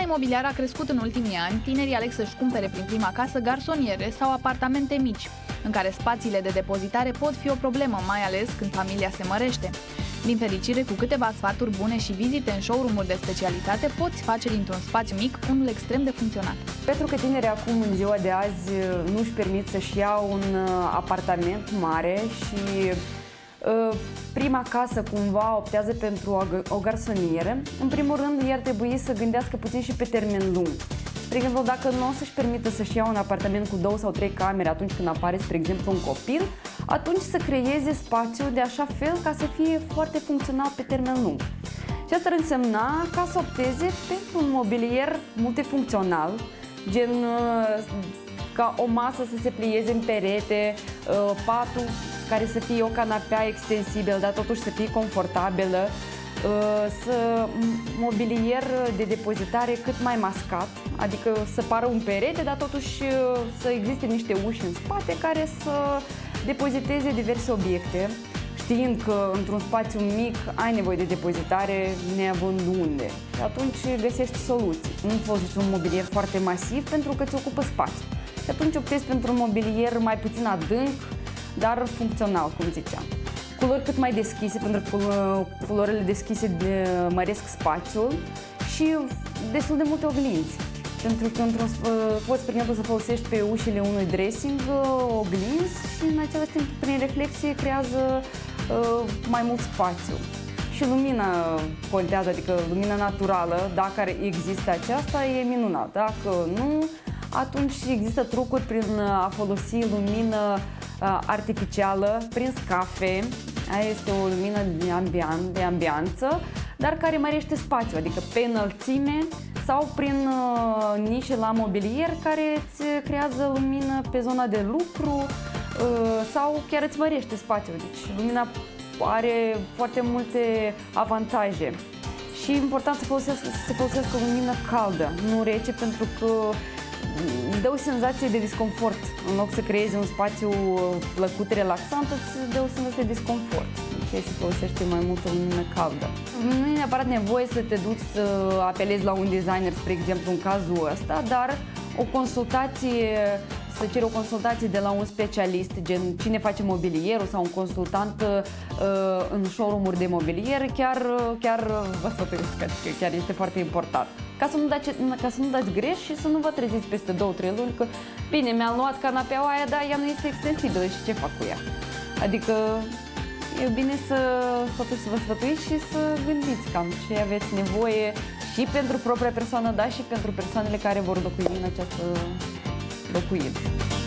Piața imobiliară a crescut în ultimii ani, tinerii aleg să-și cumpere prin prima casă garsoniere sau apartamente mici, în care spațiile de depozitare pot fi o problemă, mai ales când familia se mărește. Din fericire, cu câteva sfaturi bune și vizite în showroom-uri de specialitate, poți face dintr-un spațiu mic unul extrem de funțional. Pentru că tinerii acum, în ziua de azi, nu-și permit să-și ia un apartament mare și prima casă cumva optează pentru o garsonieră, în primul rând ei ar trebui să gândească puțin și pe termen lung. Spre exemplu, dacă nu o să-și permită să-și ia un apartament cu 2 sau 3 camere atunci când apare, spre exemplu, un copil, atunci să creeze spațiu de așa fel ca să fie foarte funcțional pe termen lung. Și asta ar însemna ca să opteze pentru un mobilier multifuncțional, gen ca o masă să se plieze în perete, patul care să fie o canapea extensibilă, dar totuși să fie confortabilă, mobilier de depozitare cât mai mascat, adică să pară un perete, dar totuși să existe niște uși în spate care să depoziteze diverse obiecte, știind că într-un spațiu mic ai nevoie de depozitare neavând unde. Și atunci găsești soluții. Nu folosești un mobilier foarte masiv pentru că ți ocupă spațiu. Și atunci optezi pentru un mobilier mai puțin adânc, dar funcțional, cum ziceam. Culori cât mai deschise, pentru că culorile deschise măresc spațiul și destul de multe oglinzi. Pentru că poți, spre exemplu, să folosești pe ușile unui dressing oglinzi și în același timp, prin reflexie, creează mai mult spațiu. Și lumina contează, adică lumina naturală, dacă există aceasta, e minunat. Dacă nu, atunci există trucuri prin a folosi lumină artificială, prin scafe. Aia este o lumină de ambianță, dar care mărește spațiul, adică pe înălțime sau prin nișe la mobilier care îți creează lumină pe zona de lucru sau chiar îți mărește spațiul. Deci lumina are foarte multe avantaje și e important să se folosească o lumină caldă, nu rece, pentru că îți dă o senzație de disconfort. În loc să creezi un spațiu plăcut, relaxant, îți dă o senzație de disconfort. Deci se folosește mai mult o lumină caldă. Nu e neapărat nevoie să te duci să apelezi la un designer, spre exemplu, în cazul ăsta, dar o consultație, să ceri o consultație de la un specialist, gen cine face mobilierul sau un consultant în showroom-uri de mobilier, chiar vă sfătuiesc că chiar este foarte important. Ca să nu dați greș și să nu vă treziți peste 2-3 luni că, bine, mi-am luat canapeaua aia, dar ea nu este extensibilă și ce fac cu ea? Adică e bine să vă sfătuiți și să gândiți cam ce aveți nevoie și pentru propria persoană, dar și pentru persoanele care vor locui în această locuință.